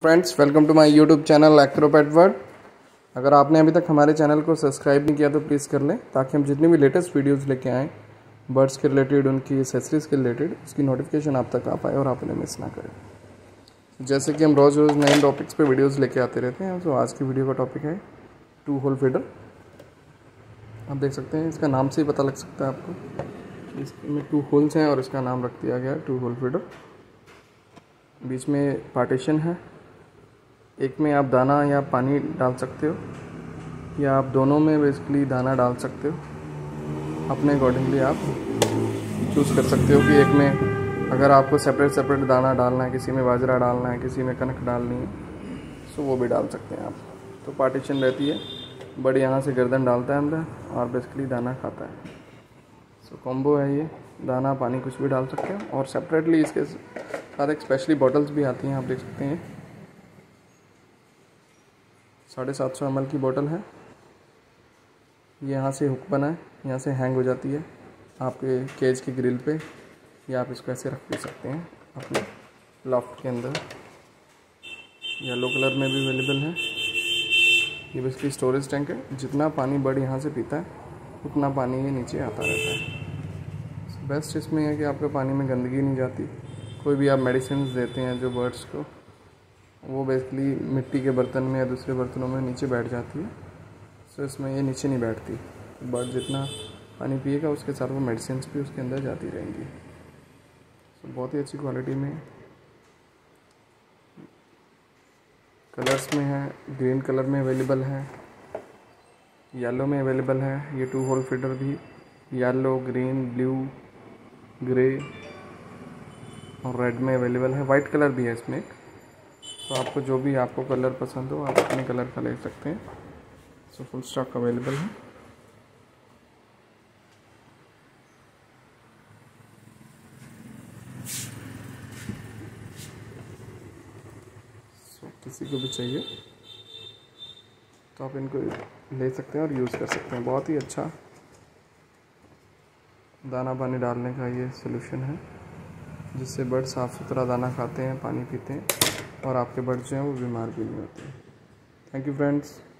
Friends, welcome to my YouTube channel एक्रोपेट world. अगर आपने अभी तक हमारे चैनल को सब्सक्राइब नहीं किया तो प्लीज़ कर लें, ताकि हम जितनी भी लेटेस्ट वीडियोस लेके आएँ बर्ड्स के रिलेटेड, उनकी एक्सेसरीज़ के रिलेटेड, उसकी नोटिफिकेशन आप तक आ पाए और आप उन्हें मिस ना करें। जैसे कि हम रोज़ नए टॉपिक्स पे वीडियोस लेके आते रहते हैं, तो आज की वीडियो का टॉपिक है 2 होल फीडर। आप देख सकते हैं, इसका नाम से ही पता लग सकता है आपको, इसमें 2 होल्स हैं और इसका नाम रख दिया गया है 2 होल फीडर। बीच में पार्टीशन है, एक में आप दाना या पानी डाल सकते हो, या आप दोनों में बेसिकली दाना डाल सकते हो। अपने अकॉर्डिंगली आप चूज़ कर सकते हो कि एक में अगर आपको सेपरेट दाना डालना है, किसी में बाजरा डालना है, किसी में कनक डालनी है, तो वो भी डाल सकते हैं आप। तो पार्टीशन रहती है, बर्ड यहाँ से गर्दन डालता है अंदर और बेसिकली दाना खाता है। सो कॉम्बो है ये, दाना पानी कुछ भी डाल सकते हैं। और सेपरेटली इसके साथ एक स्पेशली बॉटल्स भी आती हैं, आप देख सकते हैं। 750 ml की बोतल है, ये यहाँ से हुक बना है, यहाँ से हैंग हो जाती है आपके केज की ग्रिल पे, या आप इसको ऐसे रख भी सकते हैं अपने लॉफ्ट के अंदर। येलो कलर में भी अवेलेबल है। ये बेसिकली स्टोरेज टैंक है, जितना पानी बर्ड यहाँ से पीता है उतना पानी ये नीचे आता रहता है। बेस्ट इसमें है कि आपके पानी में गंदगी नहीं जाती। कोई भी आप मेडिसिन देते हैं जो बर्ड्स को, वो बेसिकली मिट्टी के बर्तन में या दूसरे बर्तनों में नीचे बैठ जाती है। सो इसमें ये नीचे नहीं बैठती। बर्ड जितना पानी पिएगा उसके साथ वो मेडिसिन भी उसके अंदर जाती रहेंगी। सो बहुत ही अच्छी क्वालिटी में, कलर्स में है, ग्रीन कलर में अवेलेबल है, येलो में अवेलेबल है। ये 2 होल फीडर भी येलो, ग्रीन, ब्लू, ग्रे और रेड में अवेलेबल है। वाइट कलर भी है इसमें। तो आपको जो भी आपको कलर पसंद हो आप अपने कलर का ले सकते हैं। सो फुल स्टॉक अवेलेबल है। सो किसी को भी चाहिए तो आप इनको ले सकते हैं और यूज़ कर सकते हैं। बहुत ही अच्छा दाना पानी डालने का ये सलूशन है, जिससे बर्ड साफ़ सुथरा दाना खाते हैं, पानी पीते हैं और आपके बर्ड जो हैं वो बीमार भी नहीं होते हैं। Thank you friends.